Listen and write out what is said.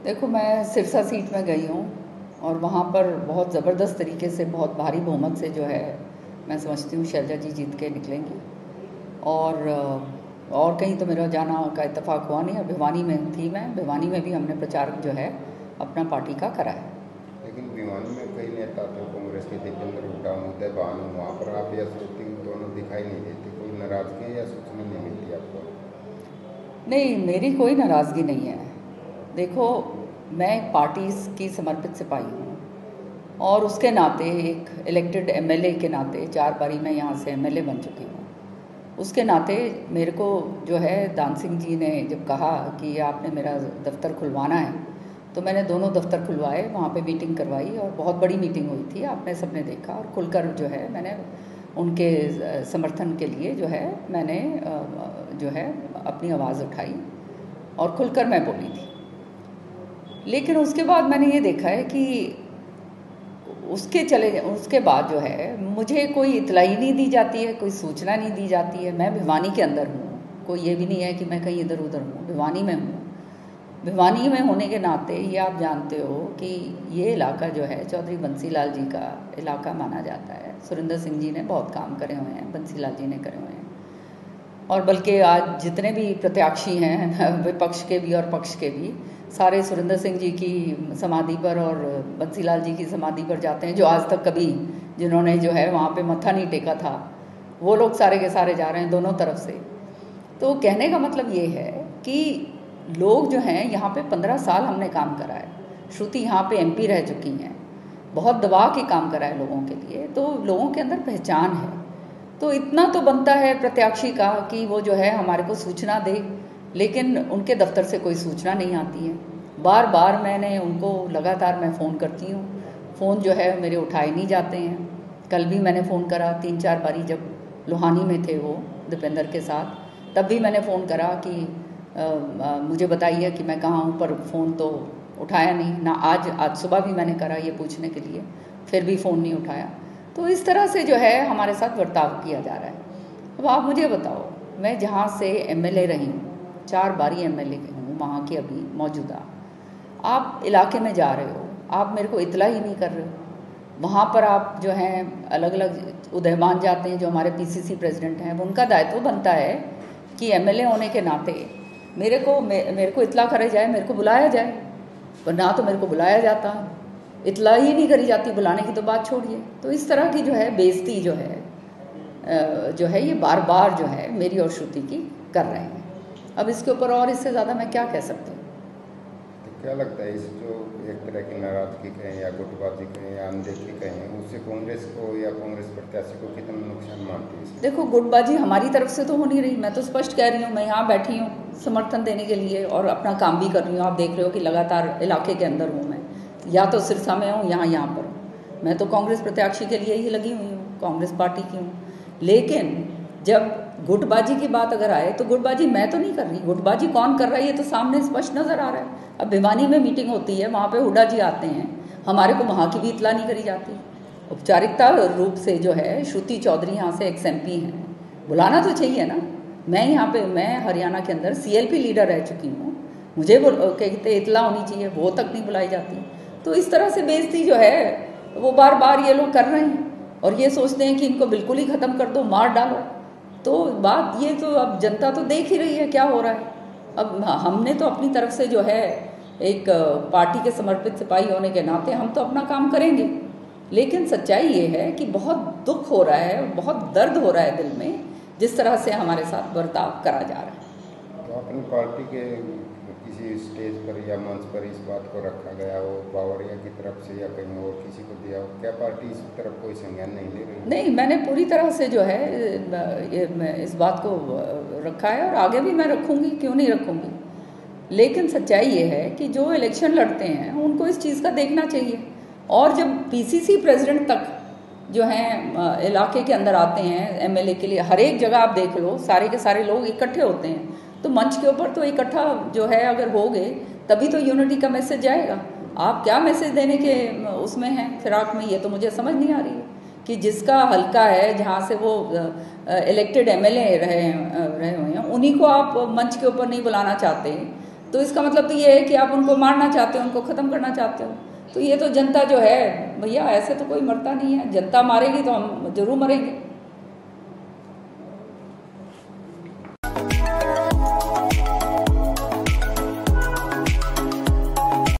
देखो, मैं सिरसा सीट में गई हूँ और वहाँ पर बहुत ज़बरदस्त तरीके से, बहुत भारी बहुमत से जो है, मैं समझती हूँ शैलजा जी जीत के निकलेंगी। और कहीं तो मेरा जाना का इत्तेफाक हुआ नहीं। भिवानी में थी मैं, भिवानी में भी हमने प्रचार जो है अपना पार्टी का करा है। लेकिन भिवानी में कई नेता तो कांग्रेस के दीपेंद्र हुड्डा, उदय भानु, वहाँ पर आप या श्रुति दोनों दिखाई नहीं देते। कोई नाराजगी या सूचना नहीं मिलती आपको? नहीं, मेरी कोई नाराज़गी नहीं है। देखो, मैं एक पार्टी की समर्पित सिपाही हूँ और उसके नाते, एक इलेक्टेड एमएलए के नाते, 4 बारी मैं यहाँ से एमएलए बन चुकी हूँ। उसके नाते मेरे को जो है, दान सिंह जी ने जब कहा कि आपने मेरा दफ्तर खुलवाना है, तो मैंने दोनों दफ्तर खुलवाए, वहाँ पे मीटिंग करवाई और बहुत बड़ी मीटिंग हुई थी, आपने सबने देखा। और खुलकर जो है मैंने उनके समर्थन के लिए जो है मैंने जो है अपनी आवाज़ उठाई और खुलकर मैं बोली थी। लेकिन उसके बाद मैंने ये देखा है कि उसके बाद जो है मुझे कोई इतलाई नहीं दी जाती है, कोई सूचना नहीं दी जाती है। मैं भिवानी के अंदर हूँ, कोई ये भी नहीं है कि मैं कहीं इधर उधर हूँ, भिवानी में हूँ। भिवानी में होने के नाते ये आप जानते हो कि ये इलाका जो है चौधरी बंसीलाल जी का इलाका माना जाता है। सुरेंद्र सिंह जी ने बहुत काम करे हुए हैं, बंसीलाल जी ने करे हुए हैं। और बल्कि आज जितने भी प्रत्याशी हैं, विपक्ष के भी और पक्ष के भी, सारे सुरेंद्र सिंह जी की समाधि पर और बंसीलाल जी की समाधि पर जाते हैं। जो आज तक कभी जिन्होंने जो है वहाँ पे मत्था नहीं टेका था, वो लोग सारे के सारे जा रहे हैं दोनों तरफ से। तो कहने का मतलब ये है कि लोग जो हैं यहाँ पे 15 साल हमने काम करा है। श्रुति यहाँ पे एमपी रह चुकी हैं, बहुत दबा के काम करा है लोगों के लिए, तो लोगों के अंदर पहचान है। तो इतना तो बनता है प्रत्याशी का कि वो जो है हमारे को सूचना दे, लेकिन उनके दफ्तर से कोई सूचना नहीं आती है। बार बार मैंने उनको लगातार मैं फ़ोन करती हूँ, फ़ोन जो है मेरे उठाए नहीं जाते हैं। कल भी मैंने फ़ोन करा 3-4 बारी, जब लोहानी में थे वो दीपेंद्र के साथ, तब भी मैंने फ़ोन करा कि मुझे बताइए कि मैं कहाँ हूँ, पर फ़ोन तो उठाया नहीं ना। आज सुबह भी मैंने करा ये पूछने के लिए, फिर भी फ़ोन नहीं उठाया। तो इस तरह से जो है हमारे साथ बर्ताव किया जा रहा है। अब आप मुझे बताओ, मैं जहाँ से एमएलए रही हूँ, 4 बारी एमएलए हूँ वहाँ की अभी मौजूदा, आप इलाके में जा रहे हो, आप मेरे को इतला ही नहीं कर रहे हो। वहाँ पर आप जो हैं अलग अलग उदयमान जाते हैं, जो हमारे पीसीसी प्रेसिडेंट हैं, उनका दायित्व बनता है कि एमएलए होने के नाते मेरे को इतला करे जाए, मेरे को बुलाया जाए। पर ना तो मेरे को बुलाया जाता, इतला ही नहीं करी जाती, बुलाने की तो बात छोड़िए। तो इस तरह की जो है बेइज्जती जो है ये बार बार जो है मेरी और श्रुति की कर रहे हैं। अब इसके ऊपर और इससे ज़्यादा मैं क्या कह सकती हूँ। तो क्या लगता है, इस जो एक तरह की नाराजगी कहें या गुटबाजी कहें या अनदेखी कहें, उससे कांग्रेस को या कांग्रेस प्रत्याशी को कितना नुकसान मानती है? देखो, गुटबाजी हमारी तरफ से तो हो नहीं रही। मैं तो स्पष्ट कह रही हूँ, मैं यहाँ बैठी हूँ समर्थन देने के लिए और अपना काम भी कर रही हूँ। आप देख रहे हो कि लगातार इलाके के अंदर हूँ मैं, या तो सिरसा में हूँ, यहाँ पर हूँ। मैं तो कांग्रेस प्रत्याशी के लिए ही लगी हुई हूँ, कांग्रेस पार्टी की हूँ। लेकिन जब गुटबाजी की बात अगर आए तो गुटबाजी मैं तो नहीं कर रही, गुटबाजी कौन कर रहा है ये तो सामने स्पष्ट नज़र आ रहा है। अब भिवानी में मीटिंग होती है, वहाँ पे हुड्डा जी आते हैं, हमारे को वहाँ की भी इतला नहीं करी जाती। औपचारिकता रूप से जो है श्रुति चौधरी यहाँ से एक्स एमपी हैं, बुलाना तो चाहिए ना। मैं हरियाणा के अंदर सीएलपी लीडर रह चुकी हूँ, मुझे कहते इतला होनी चाहिए, वो तक नहीं बुलाई जाती। तो इस तरह से बेइज्जती जो है वो बार बार ये लोग कर रहे हैं और ये सोचते हैं कि इनको बिल्कुल ही ख़त्म कर दो, मार डालो। तो बात ये तो अब जनता तो देख ही रही है क्या हो रहा है। अब हमने तो अपनी तरफ से जो है एक पार्टी के समर्पित सिपाही होने के नाते हम तो अपना काम करेंगे, लेकिन सच्चाई ये है कि बहुत दुख हो रहा है, बहुत दर्द हो रहा है दिल में, जिस तरह से हमारे साथ बर्ताव करा जा रहा है। तो अपनी पार्टी के किसी स्टेज पर या मंच पर इस बात को रखा गया हो, बावड़िया की तरफ से या कहीं और किसी को दिया हो, क्या पार्टी इस तरफ कोई संज्ञान नहीं ले रही? नहीं, मैंने पूरी तरह से जो है इस बात को रखा है और आगे भी मैं रखूँगी, क्यों नहीं रखूँगी। लेकिन सच्चाई ये है कि जो इलेक्शन लड़ते हैं उनको इस चीज़ का देखना चाहिए। और जब पीसीसी प्रेसिडेंट तक जो हैं इलाके के अंदर आते हैं एमएलए के लिए, हर एक जगह आप देख लो सारे के सारे लोग इकट्ठे होते हैं, तो मंच के ऊपर तो इकट्ठा जो है अगर हो गए तभी तो यूनिटी का मैसेज जाएगा। आप क्या मैसेज देने के उसमें हैं फिराक में, ये तो मुझे समझ नहीं आ रही है कि जिसका हल्का है, जहाँ से वो इलेक्टेड एमएलए रहे हुए हैं, उन्हीं को आप मंच के ऊपर नहीं बुलाना चाहते। तो इसका मतलब तो ये है कि आप उनको मारना चाहते हो, उनको ख़त्म करना चाहते हो। तो ये तो जनता जो है भैया, ऐसे तो कोई मरता नहीं है, जनता मारेगी तो हम जरूर मरेंगे।